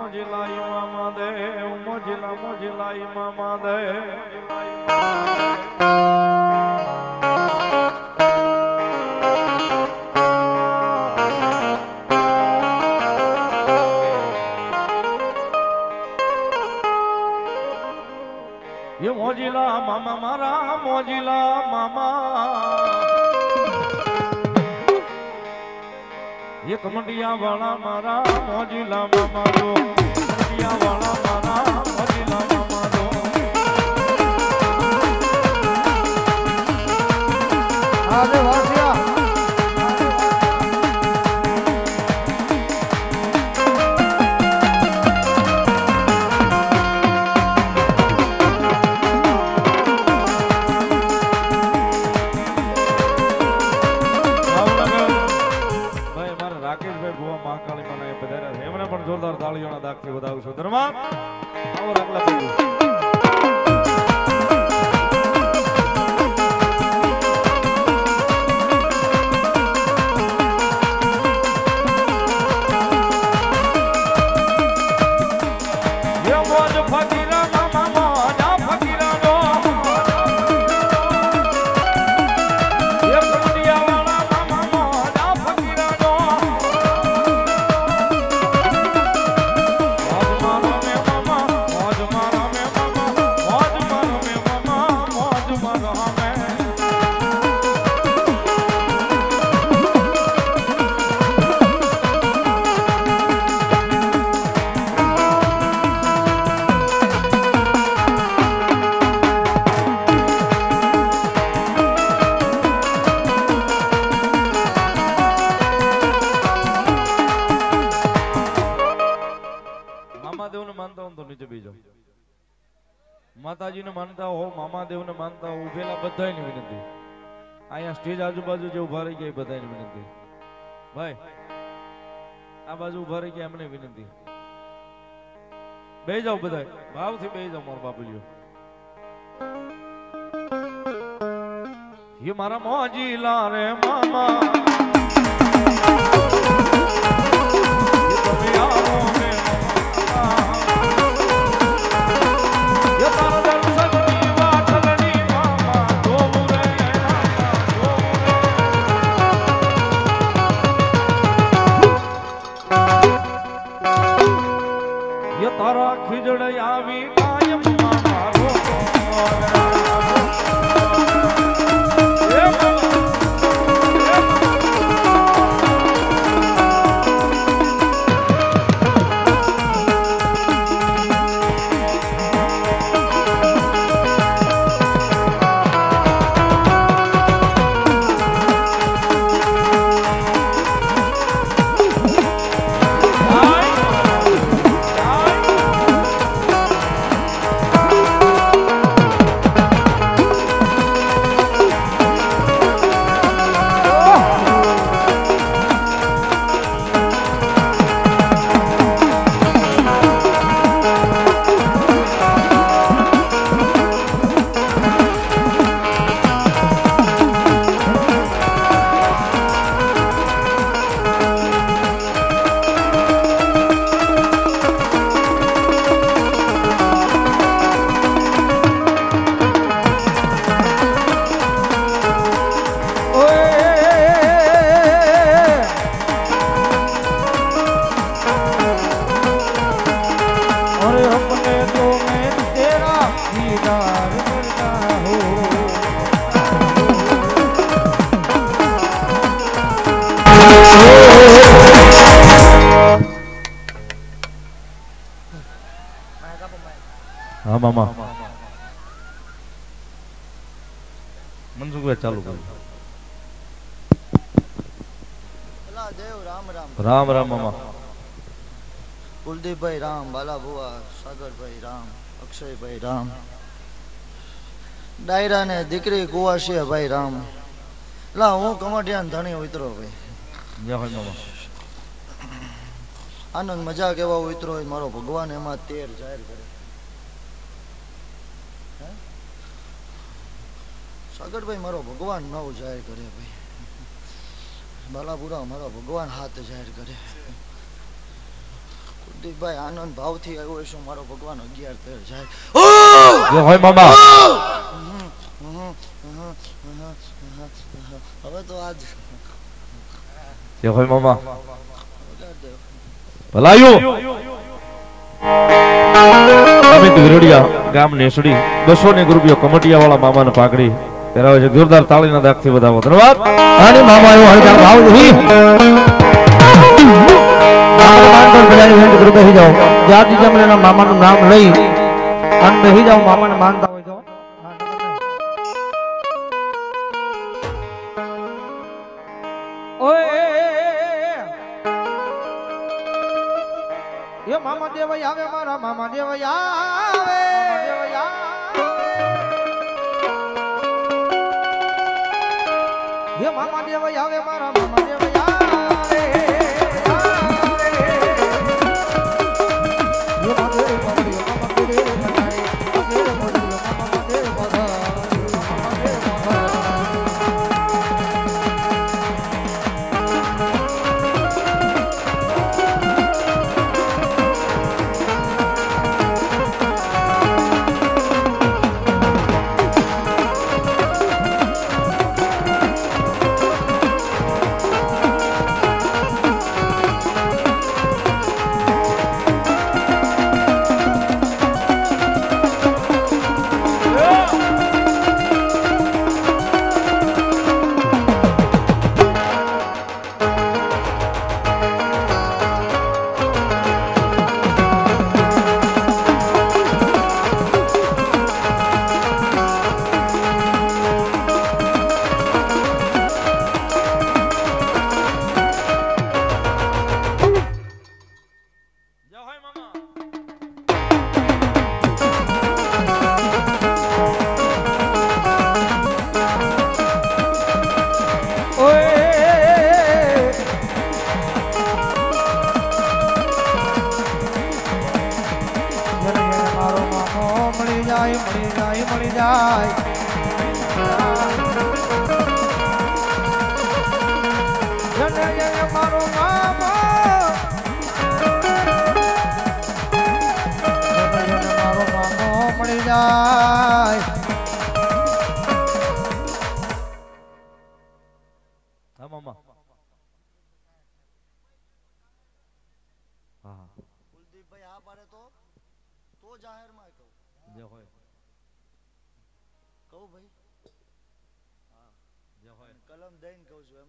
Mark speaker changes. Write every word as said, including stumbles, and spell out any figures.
Speaker 1: મોજીલાઈ મામા દેવ મોજીલા મોજીલાઈ મામા દેવ ये मोजिला मामा मारा मोजिला मामा ये कमटिया वाला मारा मोजिला मामा दो कमटिया वाला मारा मोजिला मामा दो
Speaker 2: अरे वासिया
Speaker 1: જોરદાર તાળીઓના દાખથી વધાવું છું ધર્મા આવો રાખલા ભાઈ माताजी ने मानता हो मामा देव ने मानता हो उभेला बधाई ने विनंती आया स्टेज आजूबाजू जो उभा रही गया बधाई ने विनंती भाई आ बाजू उभा रही गया हमने विनंती बेही जाओ बधाई भाव थी बेही जाओ मारा बाबुलियो ये मारा मोजीला रे मामा ये तो यारों में तारा खिजड़ आवी कायम मारो हाँ मामा मनसुख भाई चालू करो
Speaker 2: देव राम राम
Speaker 1: राम राम मामा
Speaker 2: कुलदीप भाई राम बाला बुआ सागर भाई राम अक्षय भाई राम डायरा ने दीकरी कुवाशिया भाई राम ला हूँ कमाटिया धनी उतरो भाई
Speaker 1: जय हो मामा
Speaker 2: आनंद मजा केवा उतरो मारो भगवान एमा तेर जाहिर करे सागर भाई मारो भगवान नव जाहिर करे भाई बालापुरा मारो भगवान हाथ जाहिर करे કુલદીપભાઈ આનંદ ભાવથી આવ્યો છું મારો ભગવાન અગિયાર તેર જાય
Speaker 1: જય હોય મામા.
Speaker 2: હવે તો આજ
Speaker 1: જય હોય મામા. ભલાયું અમિત વિરડિયા ગામ નેસડી બસો ને રૂપિયા કમટિયા વાળા મામાને પાઘડી પહેરાવે છે. જોરદાર તાળીના દાગથી વધાવો. ધન્યવાદ.
Speaker 3: અને મામા એવો હરતા ભાવ નહીં મામા બધાને વેંટ કરી બેસી જાઓ. જ્યારથી તમે એના મામાનું નામ લઈ અને બેસી જાઓ. મામાને માનતા હોય તો ઓય એ મામા દેવઈ આવે મારા મામા દેવઈ આવે દેવઈ આવે એ મામા દેવઈ આવે મારા મામા દેવઈ આવે એ મામા દેવ પગડ્યો મામા દેવ પધારે પગડ્યો પગડ્યો મામા દેવ પધારે મામા દેવ પધારે મળી જાય મળી જાય જને જને મારો મામો જને જને મારો મામો મળી જાય.
Speaker 1: હા મામા. હા
Speaker 2: કુલદીપભાઈ આ પાડે તો તો જાહેરમાં કહું
Speaker 1: જય હોય
Speaker 2: કહું ભાઈ
Speaker 1: જય હોય
Speaker 2: કલમ દઈને કહું છું એમ